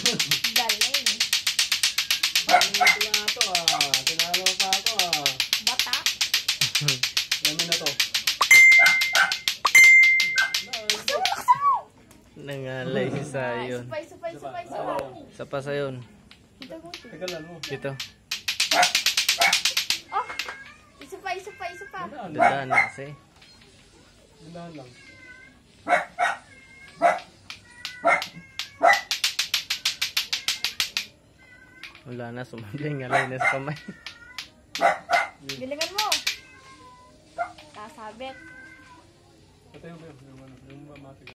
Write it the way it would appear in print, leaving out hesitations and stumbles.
Galing. Ito tinalo pa ako Bata. Lamin na to. Nangalay sa yun. Supay. Sa pa sa yun. Ito mo. Teka lang mo. Dito. Oh! Isa pa. Dadaan na kasi. Dahan lang. Wala na, sumabling ngalay na sa kamay. Galingan mo. Kasabit. Patayo ba yung mamati.